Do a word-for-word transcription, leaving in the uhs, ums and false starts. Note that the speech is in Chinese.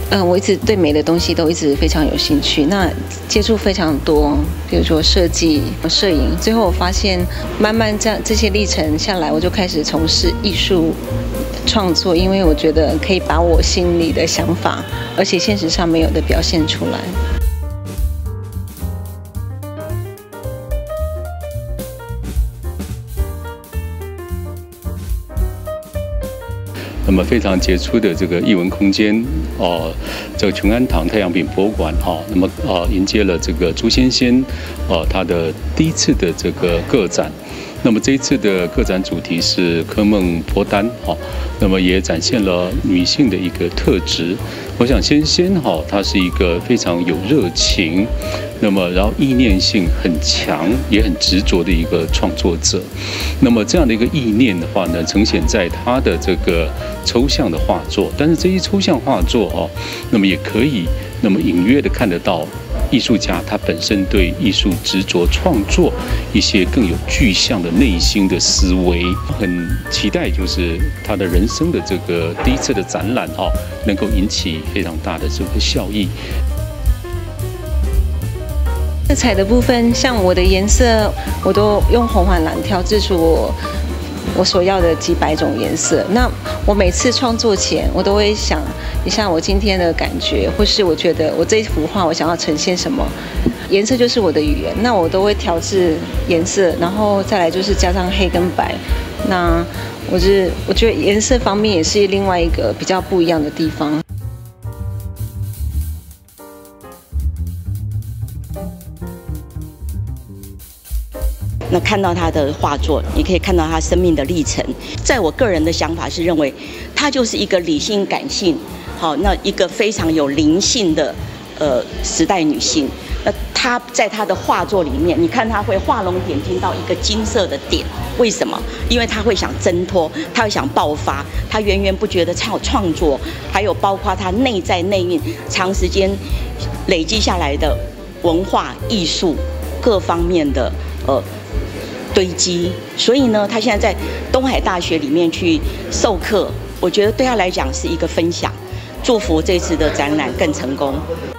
嗯、呃，我一直对美的东西都一直非常有兴趣，那接触非常多，比如说设计、摄影。最后我发现，慢慢这样这些历程下来，我就开始从事艺术创作，因为我觉得可以把我心里的想法，而且现实上没有的表现出来。 那么非常杰出的这个艺文空间哦，这个琼安堂太阳饼博物馆哈，那么呃迎接了这个朱先先呃他的第一次的这个个展。那么这一次的个展主题是科梦脱单哈，那么也展现了女性的一个特质。我想先先哈，她是一个非常有热情，那么然后意念性很强，也很执着的一个创作者。那么这样的一个意念的话呢，呈现在她的这个抽象的画作，但是这些抽象画作哦，那么也可以那么隐约的看得到。艺术家他本身对艺术执着创作一些更有具象的内心的思维，很期待就是他的人生的这个第一次的展览哈，能够引起非常大的这个效益。 色彩的部分，像我的颜色，我都用红黄蓝调制出我我所要的几百种颜色。那我每次创作前，我都会想一下我今天的感觉，或是我觉得我这一幅画我想要呈现什么颜色，就是我的语言。那我都会调制颜色，然后再来就是加上黑跟白。那我是我觉得颜色方面也是另外一个比较不一样的地方。 那看到他的画作，你可以看到他生命的历程。在我个人的想法是认为，他就是一个理性感性，好，那一个非常有灵性的呃时代女性。那她在她的画作里面，你看她会画龙点睛到一个金色的点，为什么？因为她会想挣脱，她会想爆发，她源源不绝的创创作，还有包括她内在内蕴长时间累积下来的文化艺术各方面的呃。堆积，所以呢，他现在在东海大学里面去授课，我觉得对他来讲是一个分享。祝福这次的展览更成功。